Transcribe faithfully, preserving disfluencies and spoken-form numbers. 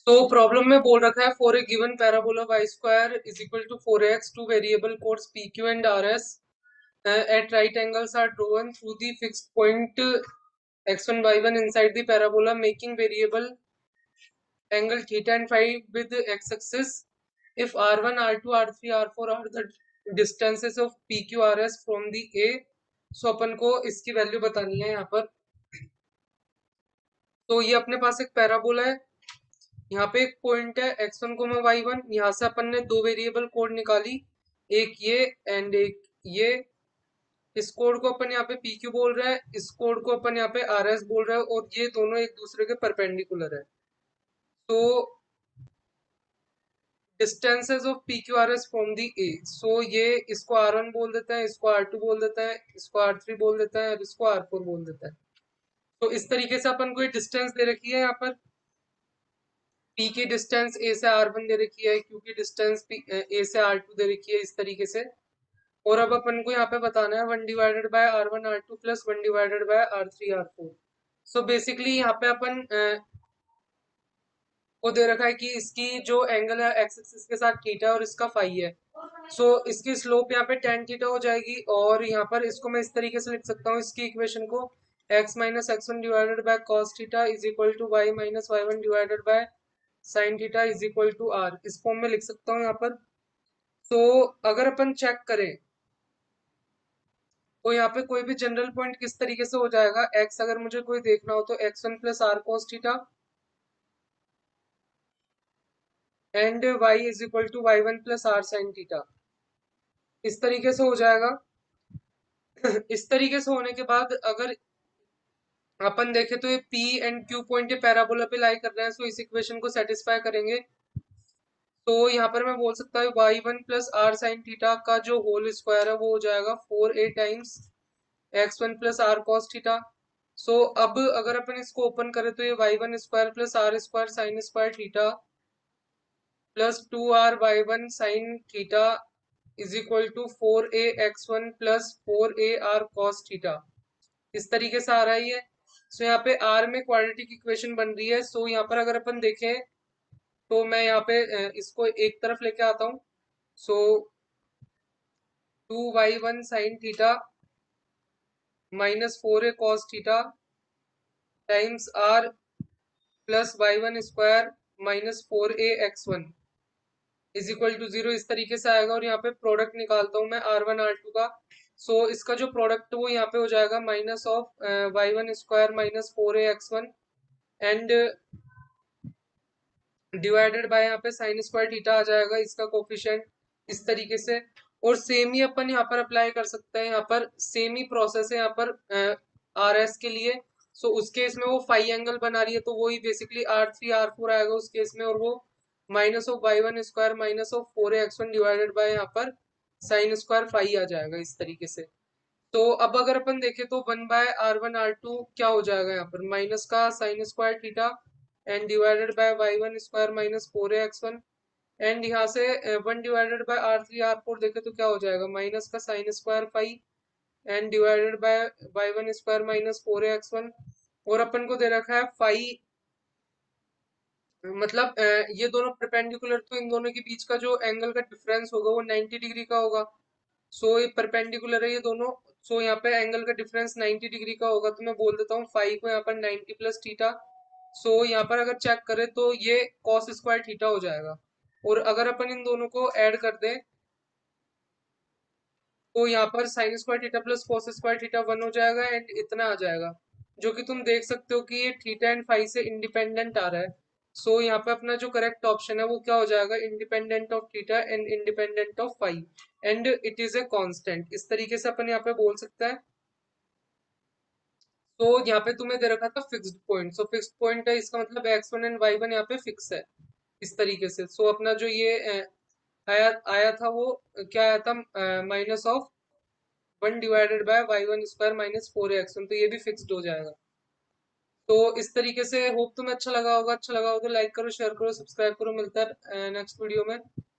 तो प्रॉब्लम में बोल रखा है for a given parabola y square is equal to four x two variable chords P Q and R S at right angles are drawn through the fixed point x one y one inside the parabola making variable angle theta and phi with x axis. If r one, r two, r three, r four are the distances of p q r s from the a, so अपन को इसकी value बतानी है यहाँ पर। तो ये अपने पास एक पैराबोला है, यहाँ पे एक पॉइंट है x one comma y one, यहाँ से अपन ने दो वेरिएबल कोड निकाली, एक ये एंड एक ये। इस कोड को अपन यहाँ पे पी क्यू बोल रहे हैं, इस कोड को अपन यहाँ पे आर एस बोल रहे हैं, और ये दोनों एक दूसरे के परपेंडिकुलर है। तो distances of P Q R S from the A, so ये इसको आर वन बोल देते हैं, इसको आर टू बोल देते हैं, इसको आर थ्री बोल देते हैं और इसको आर फोर बोल देते हैं। तो इस तरीके से अपन को ये डिस्टेंस दे रखी है, यहाँ पर पी की डिस्टेंस ए से आर वन दे रखी है, क्यू की डिस्टेंस ए से आर टू दे रखी है, इस तरीके से। और अब अपन को यहाँ पे बताना है one divided by are one are two plus one divided by are three are four. So basically यहाँ पे अपन को दे रखा है कि इसकी जो एंगल है एक्स एक्सिस के साथ थीटा और इसका फाई है। सो so, इसकी स्लोप यहाँ पे टेन थीटा हो जाएगी, और यहाँ पर इसको मैं इस तरीके से लिख सकता हूँ इसकी इक्वेशन को, x minus x one divided by cos theta is equal to y minus y one divided by sine theta is equal to R. इस फॉर्म में लिख सकता हूँ यहाँ पर। तो अगर अपन चेक करें तो यहाँ पे कोई भी जनरल पॉइंट किस तरीके से हो जाएगा, x अगर मुझे कोई देखना हो तो x one plus R cos theta and y is equal to y one plus R sine theta, इस तरीके से हो जाएगा। इस तरीके से होने के बाद अगर अपन देखें तो ये P एंड Q पॉइंट ये पैराबोला पे लाई कर रहे हैं, सो इस इक्वेशन को सेटिस्फाई करेंगे। तो यहाँ पर मैं बोल सकता हूँ y one plus R sine theta का जो होल स्क्वायर है वो हो जाएगा four A times x one plus R cos theta. So अब अगर अपन इसको ओपन करें तो ये y one square plus R square sine square theta plus two R y one sine theta is equal to four A x one plus four A R cos theta, इस तरीके से आ रहा है ये। सो यहाँ पे आर में क्वाड्रेटिक इक्वेशन बन रही है। सो यहाँ पर अगर अपन देखें तो मैं यहाँ पे अ, इसको एक तरफ लेके आता हूँ। So two y one sine theta minus four A cos theta times R plus y one square minus four A x one is equal to zero, इस तरीके से आएगा। और यहाँ पे प्रोडक्ट निकालता हूँ मैं आर वन आर टू का। सो so, इसका जो प्रोडक्ट वो यहाँ पे हो जाएगा minus of y one square minus four A x one and divided by यहाँ पे साइन स्क्वायर थीटा आ जाएगा, इसका कोफिशिएंट, इस तरीके से। और सेम ही अपन यहाँ पर अप्लाई कर सकते हैं, यहाँ पर सेम ही प्रोसेस है यहाँ पर आर एस के लिए। सो so, उस केस में वो फाइव एंगल बना रही है तो वो ही basically r three are four आएगा उस केस में, और वो minus of y one square minus of four x one divided by यहाँ पर साइन स्क्वायर फाइव आ जाएगा, इस तरीके से। तो अब अगर अपन देखें तो one by are one are two क्या हो जाएगा यहाँ पर, माइनस का sine square theta and divided by y one square minus four x one and यहाँ से one divided by are three are four देखे तो क्या हो जाएगा, माइनस का sine square five and divided by y one square minus four x one. और अपन को दे रखा है फाइव, मतलब अ, ये दोनों परपेंडिकुलर, तो इन दोनों के बीच का जो एंगल का डिफरेंस होगा वो नाइन्टी डिग्री का होगा। सो ये परपेंडिकुलर है ये दोनों। सो यहाँ पे एंगल का डिफरेंस नाइन्टी डिग्री का होगा, तो मैं बोल देता हूँ फाइव को यहाँ पर नाइन्टी प्लस थीटा। सो यहाँ पर अगर चेक करें तो ये कॉस स्क्वायर थीटा हो जाएगा। और अगर अपन इन दोनों को ऐड कर दें तो यहाँ पर sine square theta plus cos square theta one हो जाएगा एंड इतना आ जाएगा, जो कि तुम देख सकते हो कि ये थीटा एंड फाइव से इंडिपेंडेंट आ रहा है। सो so, यहाँ पे अपना जो करेक्ट ऑप्शन है वो क्या हो जाएगा, independent of theta and independent of five and it is a constant, इस तरीके से अपन यहाँ पे बोल सकते हैं। तो यहाँ पे तुम्हें दे रखा था fixed point, so fixed point है इसका मतलब x one and y one यहाँ पे फिक्स है, इस तरीके से। सो so, अपना जो ये अ, आया आया था वो क्या आया था, minus of one divided by y one square minus four x one, तो ये भी फिक्स्ड हो जाएगा। तो इस तरीके से होप तुम्हें अच्छा लगा होगा। अच्छा लगा होगा तो लाइक करो, शेयर करो, सब्सक्राइब करो। मिलता है नेक्स्ट वीडियो में।